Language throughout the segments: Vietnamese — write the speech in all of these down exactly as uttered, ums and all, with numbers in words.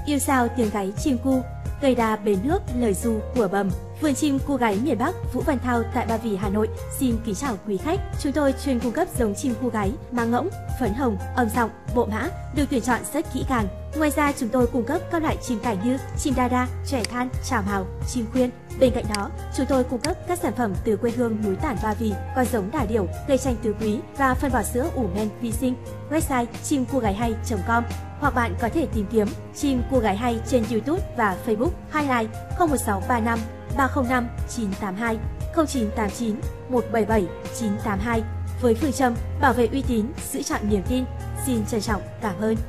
Yêu sao tiếng gáy chim cu, cây đa bến nước lời ru của bầm. Vườn chim cu gáy miền Bắc Vũ Văn Thao tại Ba Vì, Hà Nội xin kính chào quý khách. Chúng tôi chuyên cung cấp giống chim cu gáy, mang ngỗng, phấn hồng, âm giọng, bộ mã, được tuyển chọn rất kỹ càng. Ngoài ra chúng tôi cung cấp các loại chim cảnh như chim đa đa, trẻ than, trào hào, chim khuyên. Bên cạnh đó, chúng tôi cung cấp các sản phẩm từ quê hương núi Tản Ba Vì, con giống đà điểu, cây chanh tứ quý và phân bò sữa ủ men vi sinh. Website chim cu gáy hay chấm com hoặc bạn có thể tìm kiếm chim cu gáy hay trên YouTube và Facebook. Hotline không một sáu ba năm ba không năm chín tám hai không chín tám chín một bảy bảy chín tám hai với phương châm bảo vệ uy tín, giữ chọn niềm tin. Xin trân trọng cảm ơn.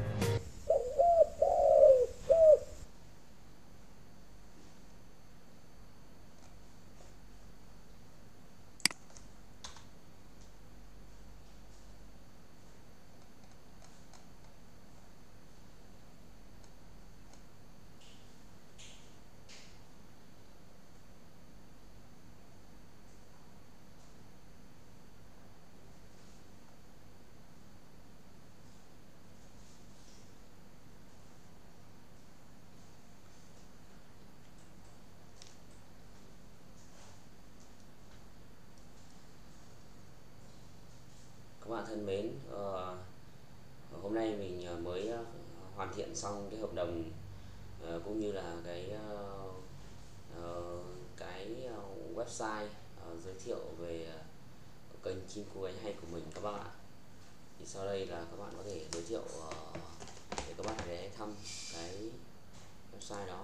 Các bạn thân mến, uh, hôm nay mình mới uh, hoàn thiện xong cái hợp đồng uh, cũng như là cái uh, uh, cái uh, website uh, giới thiệu về uh, kênh chim cu gáy hay của mình các bạn ạ. Thì sau đây là các bạn có thể giới thiệu uh, để các bạn ghé thăm cái website đó.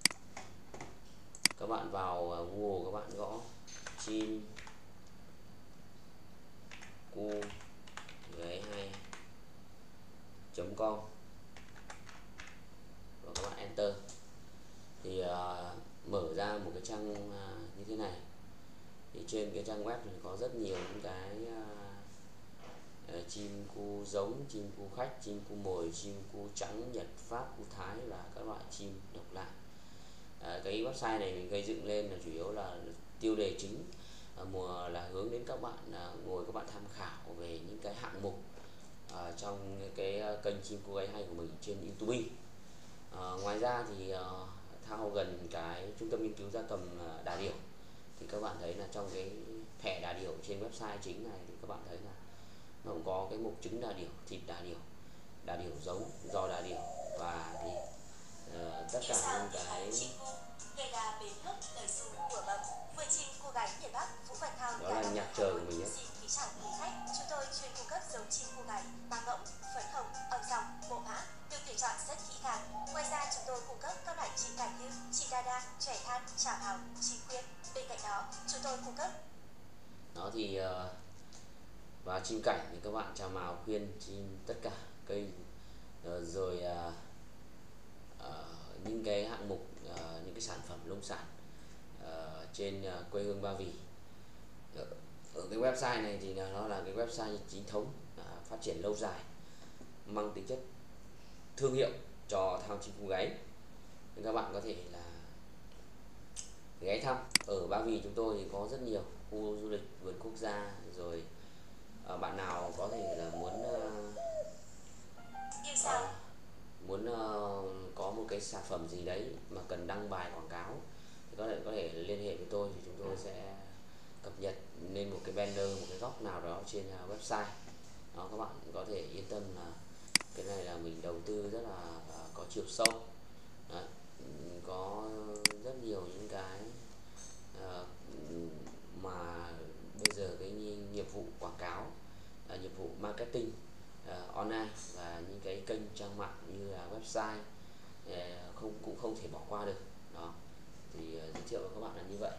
Các bạn vào uh, Google, các bạn gõ chim cu gáy hay chấm com và các bạn enter thì uh, mở ra một cái trang uh, như thế này. Thì trên cái trang web thì có rất nhiều những cái uh, uh, chim cu giống, chim cu khách, chim cu mồi, chim cu trắng, Nhật, Pháp, cu Thái và các loại chim độc lạ. Uh, cái website này mình gây dựng lên là chủ yếu là tiêu đề chính uh, mùa là hướng đến các bạn uh, ngồi các bạn tham khảo về những cái hạng mục uh, trong cái uh, kênh chim cu gáy hay của mình trên YouTube. Uh, ngoài ra thì uh, Thao gần cái trung tâm nghiên cứu gia cầm uh, đà điểu, thì các bạn thấy là trong cái thẻ đà điểu trên website chính này thì các bạn thấy là nó cũng có cái mục trứng đà điểu, thịt đà điểu, đà điểu giống, giò đà điểu và thì uh, tất cả những cái đó là nhạc trời của mình ấy. Chúng tôi chuyên cung cấp giống chim cu gáy, mang ngỗng, phấn hồng, âm giọng, bộ mã, được tuyển chọn rất kỹ càng. Ngoài ra chúng tôi cung cấp các loại chim cảnh như chim đa đa, trẻ than, trào hào, chim khuyên. Bên cạnh đó, chúng tôi cung cấp đó thì uh, và chim cảnh thì các bạn chào mào, khuyên, chim tất cả cây uh, rồi uh, uh, những cái hạng mục, uh, những cái sản phẩm nông sản uh, trên uh, quê hương Ba Vì. Ở cái website này thì nó là cái website chính thống, uh, phát triển lâu dài, mang tính chất thương hiệu cho Thao chim cu gáy. Nên các bạn có thể là ghé thăm. Ở Ba Vì chúng tôi thì có rất nhiều khu du lịch, vườn quốc gia, rồi uh, bạn nào có thể là muốn uh, uh, muốn uh, có một cái sản phẩm gì đấy mà cần đăng bài quảng cáo thì có thể có thể liên hệ với tôi, thì chúng tôi sẽ cập nhật lên một cái banner, một cái góc nào đó trên uh, website đó. Các bạn có thể yên tâm là cái này là mình đầu tư rất là uh, có chiều sâu. Đấy, có rất nhiều những cái uh, mà bây giờ cái nghiệp vụ quảng cáo, uh, nghiệp vụ marketing uh, online và những cái kênh trang mạng như là website uh, không cũng không thể bỏ qua được đó. Thì uh, giới thiệu với các bạn là như vậy.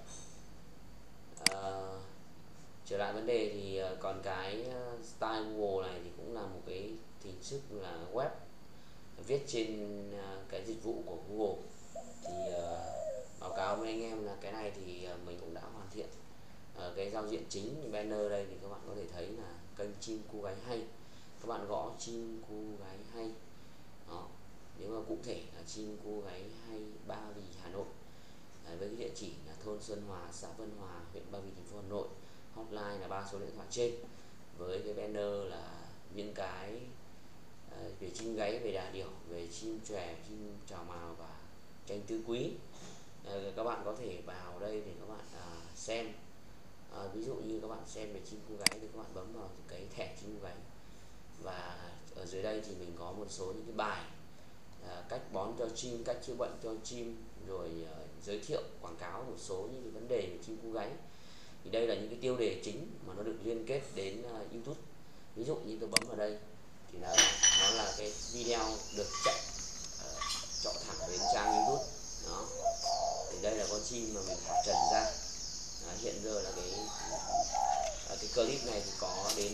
Uh, trở lại vấn đề thì uh, còn cái uh, style Google này thì cũng là một cái hình thức là web viết trên uh, cái dịch vụ của Google. Thì uh, báo cáo với anh em là cái này thì uh, mình cũng đã hoàn thiện. Uh, cái giao diện chính banner đây thì các bạn có thể thấy là kênh chim cu gáy hay, các bạn gõ chim cu gáy hay đó. Nếu mà cụ thể là chim cu gáy hay Ba Vì, Hà Nội, uh, với cái địa chỉ là thôn Xuân Hòa, xã Vân Hòa, huyện Ba Vì, thành phố Hà Nội. Hotline là ba số điện thoại trên, với cái banner là những cái uh, về chim gáy, về đà điểu, về chim chòe, chim trào mào và tranh tứ quý. À, các bạn có thể vào đây để các bạn à, xem. À, ví dụ như các bạn xem về chim cu gáy thì các bạn bấm vào cái thẻ chim cu gáy, và ở dưới đây thì mình có một số những cái bài à, cách bón cho chim, cách chữa bệnh cho chim, rồi à, giới thiệu quảng cáo một số những cái vấn đề về chim cu gáy. Thì đây là những cái tiêu đề chính mà nó được liên kết đến uh, YouTube. Ví dụ như tôi bấm vào đây thì là nó là cái video được chạy uh, chọn thẳng đến trang YouTube đó. Thì đây là con chim mà mình thả trần ra. À, hiện giờ là cái uh, cái clip này thì có đến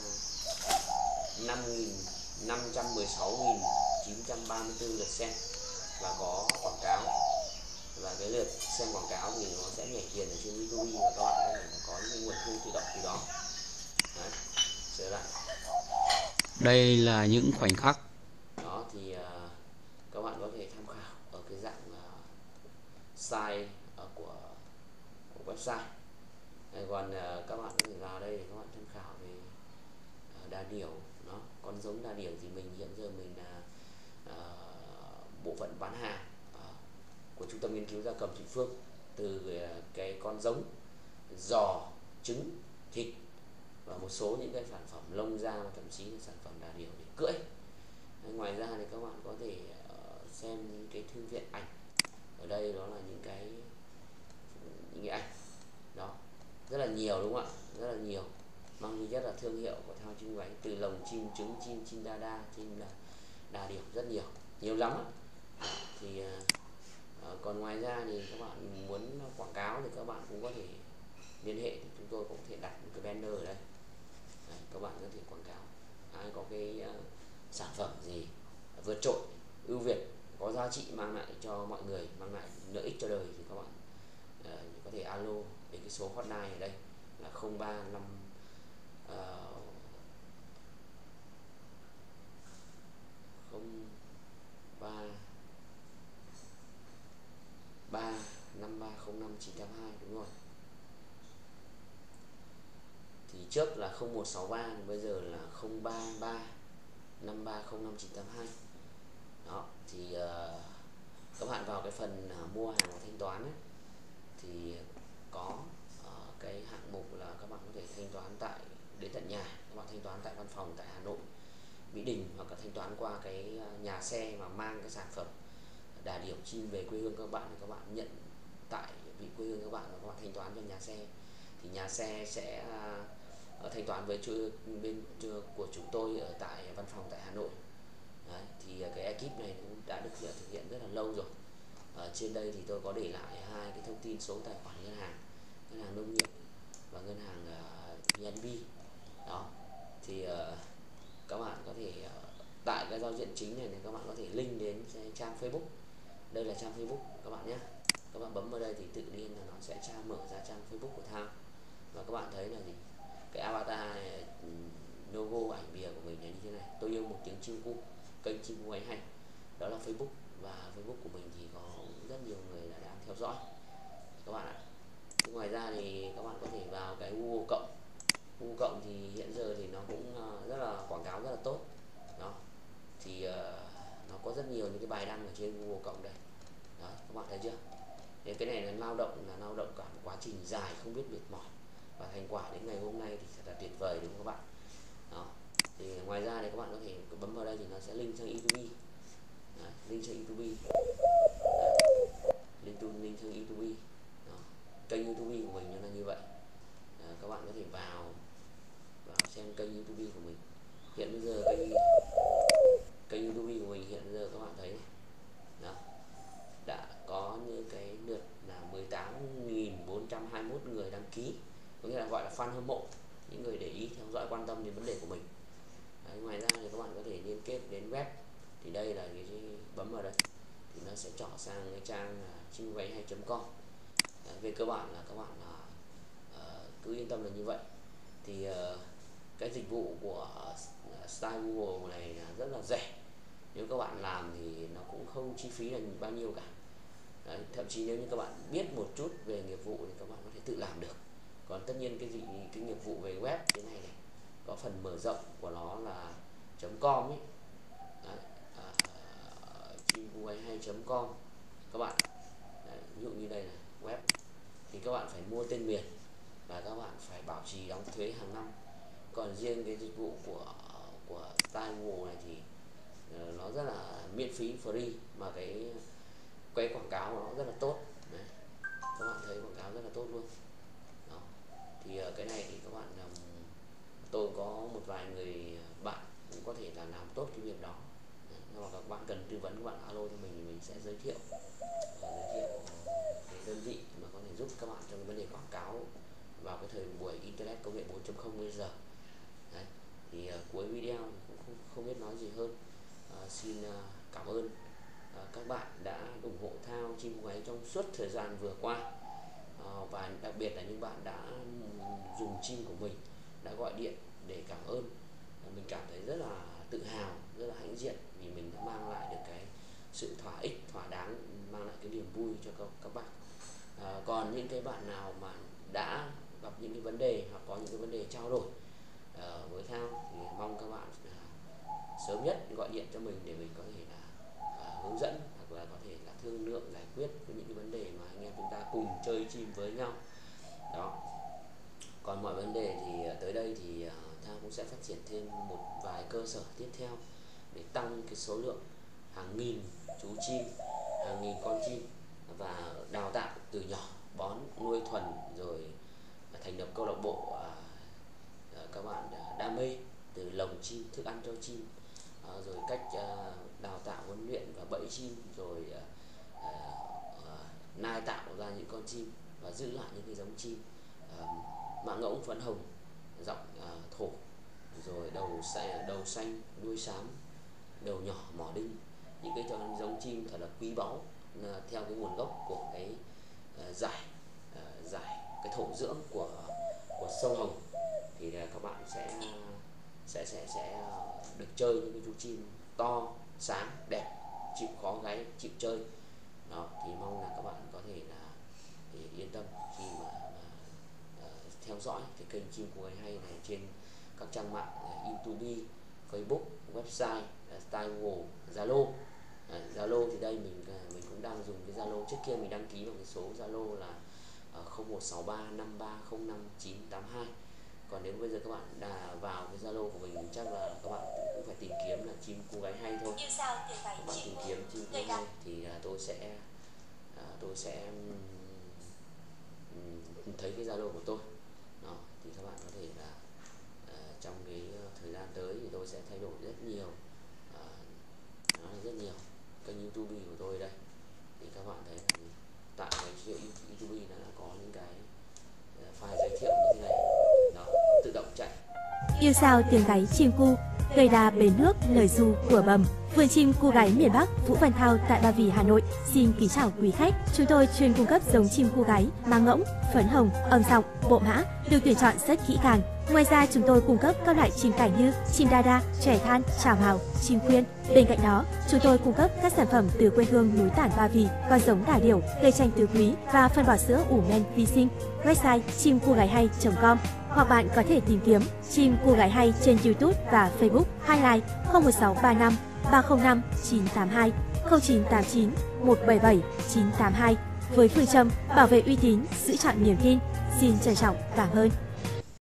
uh, năm nghìn năm trăm mười sáu nghìn chín trăm ba mươi tư lượt xem và có quảng cáo, và cái lượt xem quảng cáo thì nó sẽ nhảy tiền ở trên YouTube, và các bạn có những nguồn thu tự động từ đó. Đấy, trở lại đây là những khoảnh khắc đó thì uh, các bạn có thể tham khảo ở cái dạng uh, size uh, của, của website. Đây, còn uh, các bạn có thể vào đây để các bạn tham khảo về uh, đà điểu. Nó con giống đà điểu thì mình hiện giờ mình là uh, bộ phận bán hàng của Trung tâm Nghiên cứu Gia cầm Thụy Phương, từ cái con giống, giò, trứng, thịt và một số những cái sản phẩm lông da, và thậm chí là sản phẩm đà điểu để cưỡi. Ngoài ra thì các bạn có thể xem những cái thư viện ảnh. Ở đây đó là những cái những cái ảnh đó rất là nhiều, đúng không ạ? Rất là nhiều, mang tính chất là thương hiệu của thao chim gáy, từ lồng chim, trứng chim, chim đa đa, chim đà, đà điểu, rất nhiều, nhiều lắm á. Thì À, còn ngoài ra thì các bạn muốn quảng cáo thì các bạn cũng có thể liên hệ, thì chúng tôi cũng có thể đặt một cái banner ở đây. Đấy, các bạn có thể quảng cáo ai có cái uh, sản phẩm gì vượt trội, ưu việt, có giá trị, mang lại cho mọi người, mang lại lợi ích cho đời, thì các bạn uh, có thể alo đến cái số hotline ở đây là không ba năm không ba ba năm ba không năm chín tám hai, đúng rồi. Thì trước là không một sáu ba, bây giờ là không ba ba năm ba không năm chín tám hai. Đó, thì uh, các bạn vào cái phần uh, mua hàng và thanh toán ấy, thì có uh, cái hạng mục là các bạn có thể thanh toán tại đến tận nhà, các bạn thanh toán tại văn phòng tại Hà Nội, Mỹ Đình, hoặc là thanh toán qua cái nhà xe mà mang cái sản phẩm đà điểu chim về quê hương các bạn, thì các bạn nhận tại vị quê hương các bạn và các bạn thanh toán cho nhà xe, thì nhà xe sẽ uh, thanh toán với bên của chúng tôi ở tại văn phòng tại Hà Nội. Đấy, thì cái ekip này cũng đã được thực hiện rất là lâu rồi. Ở trên đây thì tôi có để lại hai cái thông tin số tài khoản ngân hàng, ngân hàng nông nghiệp và ngân hàng uh, vê en bê. Đó, thì uh, các bạn có thể uh, tại cái giao diện chính này, này các bạn có thể link đến trang Facebook. Đây là trang Facebook các bạn nhé. Các bạn bấm vào đây thì tự nhiên là nó sẽ tra mở ra trang Facebook của Thao, và các bạn thấy là gì, cái avatar này, logo ảnh bìa của mình là như thế này: tôi yêu một tiếng chim cu, kênh chim cu gáy hay. Đó là Facebook, và Facebook của mình thì có rất nhiều người là đang theo dõi các bạn ạ. Ngoài ra thì các bạn có thể vào cái Google cộng. Google cộng thì hiện giờ thì nó cũng rất là quảng cáo rất là tốt. Đó, thì uh, nó có rất nhiều những cái bài đăng ở trên Google cộng đây. Đó, các bạn thấy chưa? Thì cái này là lao động, là lao động cả một quá trình dài không biết mệt mỏi, và thành quả đến ngày hôm nay thì thật là tuyệt vời, đúng không các bạn? Đó, thì ngoài ra thì các bạn có thể bấm vào đây thì nó sẽ link sang YouTube. Đấy, link sang YouTube. Link to link sang YouTube. Đó, kênh YouTube của mình nó là như vậy. Đó, các bạn có thể vào vào xem kênh YouTube của mình. Hiện bây giờ kênh kênh YouTube của mình hiện giờ các bạn thấy đó, đã có những cái lượt là mười tám nghìn bốn trăm hai mươi mốt người đăng ký, có nghĩa là gọi là fan hâm mộ, những người để ý, theo dõi, quan tâm đến vấn đề của mình. Đấy, ngoài ra thì các bạn có thể liên kết đến web, thì đây là cái bấm vào đây thì nó sẽ trỏ sang cái trang chim cu gáy hay chấm com. Về cơ bản là các bạn uh, cứ yên tâm là như vậy. Thì uh, cái dịch vụ của uh, Style Google này là rất là rẻ. Nếu các bạn làm thì nó cũng không chi phí là bao nhiêu cả. Đấy, thậm chí nếu như các bạn biết một chút về nghiệp vụ thì các bạn có thể tự làm được. Còn tất nhiên cái gì cái nghiệp vụ về web thế này này có phần mở rộng của nó là .com ấy, chim cu gáy hay chấm com các bạn. Đấy, ví dụ như đây này, web thì các bạn phải mua tên miền và các bạn phải bảo trì đóng thuế hàng năm. Còn riêng cái dịch vụ của của StyleWall này thì uh, nó rất là miễn phí, free, mà cái cái quảng cáo nó rất là tốt. Đấy, các bạn thấy quảng cáo rất là tốt luôn. Đó. Thì uh, cái này thì các bạn um, tôi có một vài người bạn cũng có thể là làm tốt cái việc đó. Đấy, hoặc các bạn cần tư vấn, các bạn alo cho mình thì mình sẽ giới thiệu uh, giới thiệu cái đơn vị mà có thể giúp các bạn trong cái vấn đề quảng cáo vào cái thời buổi internet công nghệ bốn chấm không bây giờ. Đấy, thì uh, cuối video thì cũng không, không biết nói gì hơn. Uh, xin uh, cảm ơn uh, các bạn đã ủng hộ Thao Chim Cu Gáy trong suốt thời gian vừa qua, uh, và đặc biệt là những bạn đã dùng chim của mình đã gọi điện để cảm ơn. Uh, mình cảm thấy rất là tự hào, rất là hãnh diện vì mình đã mang lại được cái sự thỏa ích, thỏa đáng, mang lại cái niềm vui cho các, các bạn. Uh, còn những cái bạn nào mà đã gặp những cái vấn đề hoặc có những cái vấn đề trao đổi uh, với Thao thì mong các bạn uh, sớm nhất gọi điện cho mình để mình có thể là uh, hướng dẫn hoặc là có thể là thương lượng giải quyết với những cái vấn đề mà anh em chúng ta cùng chơi chim với nhau. Đó. Còn mọi vấn đề thì uh, tới đây thì uh, Thao cũng sẽ phát triển thêm một vài cơ sở tiếp theo để tăng cái số lượng hàng nghìn chú chim, hàng nghìn con chim và đào tạo từ nhỏ, bón nuôi thuần, rồi thành lập câu lạc bộ à, à, các bạn đam mê từ lồng chim, thức ăn cho chim, à, rồi cách à, đào tạo, huấn luyện và bẫy chim, rồi à, à, nai tạo ra những con chim và giữ lại những cái giống chim à, mạ ngỗng, phấn hồng, giọng à, thổ, rồi đầu xanh, đầu xanh, đuôi xám, đầu nhỏ, mỏ đinh, những cái giống chim thật là quý báu à, theo cái nguồn gốc của cái à, giải à, giải cái thổ dưỡng của của sông Hồng, thì các bạn sẽ sẽ sẽ sẽ được chơi những cái chú chim to, sáng, đẹp, chịu khó gáy, chịu chơi. Đó, thì mong là các bạn có thể là thì yên tâm khi mà, mà uh, theo dõi cái kênh Chim Cu Gáy Hay này trên các trang mạng uh, YouTube, Facebook, website, uh, StyleWall, Zalo. Zalo thì đây mình uh, mình cũng đang dùng cái Zalo, trước kia mình đăng ký bằng cái số Zalo là không một sáu ba năm ba không năm chín tám hai. Còn nếu bây giờ các bạn đã vào cái Zalo của mình chắc là các bạn cũng phải tìm kiếm là Chim Cu Gáy Hay thôi. Các bạn tìm kiếm Chim Cu Gáy Hay thì tôi sẽ tôi sẽ thấy cái Zalo của tôi. Đó, thì các bạn có thể là trong cái thời gian tới thì tôi sẽ thay đổi rất nhiều, nó rất nhiều kênh YouTube của tôi đây. Thì các bạn thấy là tại cái YouTube nó đã có những cái file giới thiệu như thế này, đó, tự động chạy. Yêu sao tiếng gáy chim cu, cây đa bến nước, lời ru của bầm. Vườn chim cu gáy miền Bắc Vũ Văn Thao tại Ba Vì, Hà Nội xin kính chào quý khách. Chúng tôi chuyên cung cấp giống chim cu gáy, mang ngỗng, phấn hồng, âm giọng, bộ mã, được tuyển chọn rất kỹ càng. Ngoài ra chúng tôi cung cấp các loại chim cảnh như chim đa đa, trẻ than, chào mào, chim khuyên. Bên cạnh đó, chúng tôi cung cấp các sản phẩm từ quê hương núi Tản Ba Vì, con giống đà điểu, cây chanh tứ quý và phân bò sữa ủ men vi sinh. Website chim cu gáy hay chấm com hoặc bạn có thể tìm kiếm Chim Cu Gáy Hay trên YouTube và Facebook. Hotline không một sáu ba năm ba không năm chín tám hai, không chín tám chín một bảy bảy chín tám hai với phương châm bảo vệ uy tín, giữ chọn niềm tin. Xin trân trọng cảm ơn.